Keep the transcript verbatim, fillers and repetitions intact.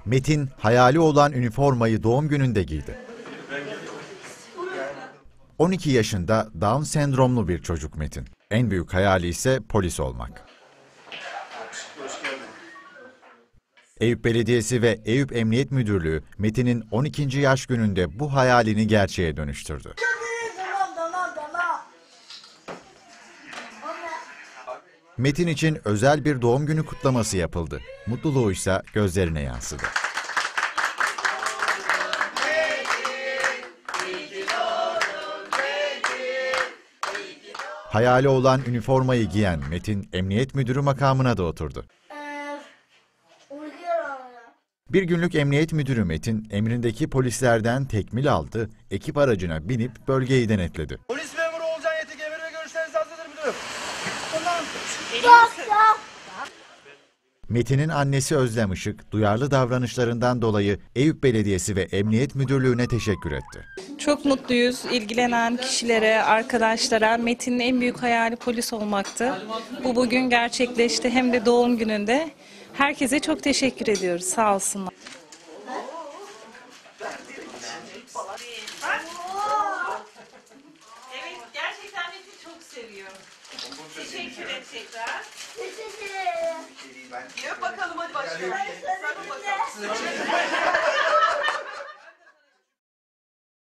Metin hayali olan üniformayı doğum gününde giydi. on iki yaşında Down sendromlu bir çocuk Metin. En büyük hayali ise polis olmak. Eyüp Belediyesi ve Eyüp Emniyet Müdürlüğü Metin'in on ikinci yaş gününde bu hayalini gerçeğe dönüştürdü. Metin için özel bir doğum günü kutlaması yapıldı. Mutluluğu ise gözlerine yansıdı. Hayali olan üniformayı giyen Metin, emniyet müdürü makamına da oturdu. Bir günlük emniyet müdürü Metin, emrindeki polislerden tekmil aldı, ekip aracına binip bölgeyi denetledi. Polis memuru Olcan Yetik, emir ve görüşleriniz hazırdır müdürüm. Tamam. Metin'in annesi Özlem Işık, duyarlı davranışlarından dolayı Eyüp Belediyesi ve Emniyet Müdürlüğü'ne teşekkür etti. Çok mutluyuz. İlgilenen kişilere, arkadaşlara. Metin'in en büyük hayali polis olmaktı. Bu bugün gerçekleşti. Hem de doğum gününde. Herkese çok teşekkür ediyoruz. Sağ olsunlar. Evet, gerçekten Metin çok seviyor. Teşekkür et tekrar. Teşekkür ederim. Yap bakalım, hadi başlayalım. Sarıl bakalım.